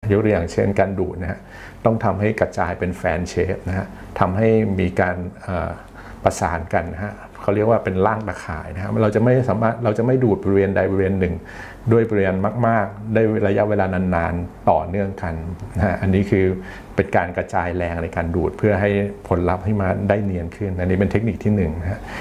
ยกตัวอย่างเช่นการดูดนะฮะต้องทำให้กระจายเป็นแฟนเชฟนะฮะทำให้มีการประสานกันนะฮะเขาเรียกว่าเป็นร่างตะข่ายนะฮะเราจะไม่ดูดบริเวณใดบริเวณหนึ่งด้วยปริมาณมากๆได้ระยะเวลานานๆต่อเนื่องกันนะฮะอันนี้คือเป็นการกระจายแรงในการดูดเพื่อให้ผลลัพธ์ให้มาได้เนียนขึ้นอันนี้เป็นเทคนิคที่1นะฮะ